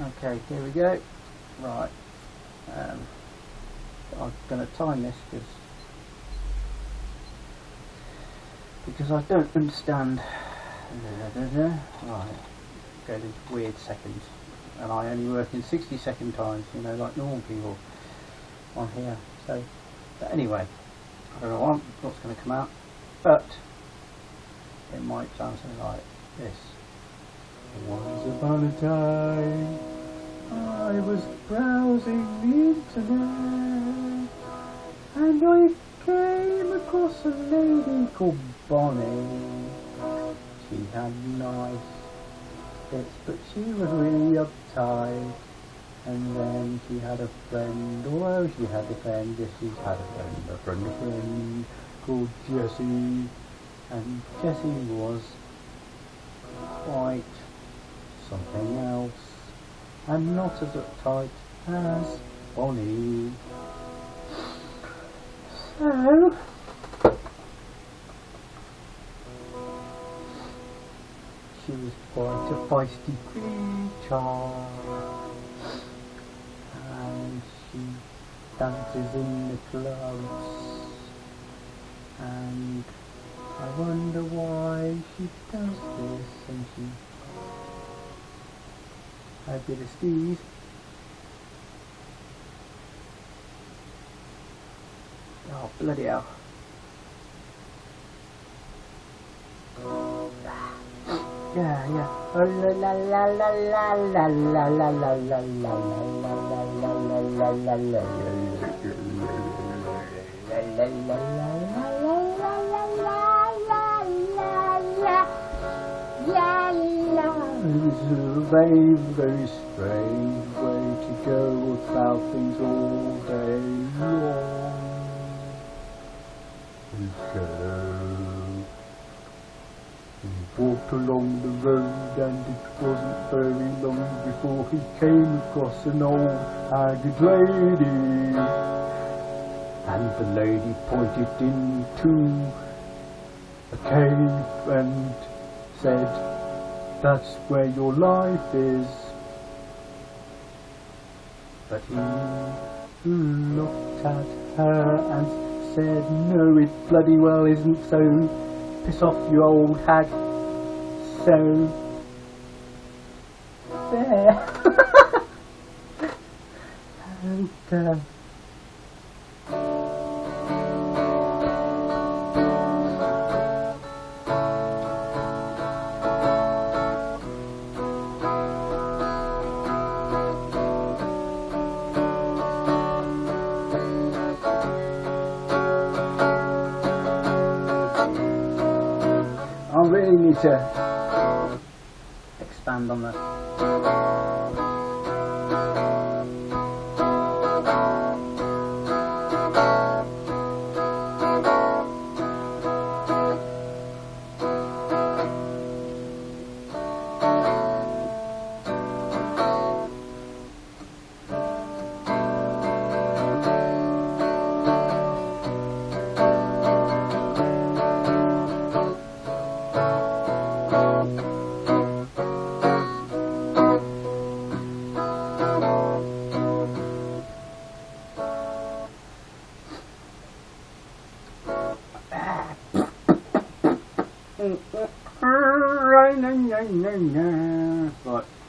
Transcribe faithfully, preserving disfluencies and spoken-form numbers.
Okay, here we go. Right, um, I'm going to time this because because I don't understand. Right, go to weird seconds, and I only work in sixty second times, you know, like normal people on here. So, but anyway, I don't know what, what's going to come out, but it might sound something like this. Once upon a time, I was browsing the internet, and I came across a lady called Bonnie. She had nice bits, but she was really uptight. And then she had a friend, although she had a friend, yes, she had a friend, a friend, a friend called Jessie. And Jessie was quite something else, and not as uptight as Bonnie. So she was quite a feisty creature, and she dances in the clubs, and I wonder why she does this. And she had a bit of steez. Oh, bloody hell. Yeah, yeah. Oh, la la la la la la la la la la la la la la la It's a very, very strange way to go about things all day long. So he walked along the road, and it wasn't very long before he came across an old haggard lady. And the lady pointed into a cave and said, "That's where your life is." But he looked at her and said, "No, it bloody well isn't so. Piss off, you old hag." So there. And uh, I really need to expand on that. Right.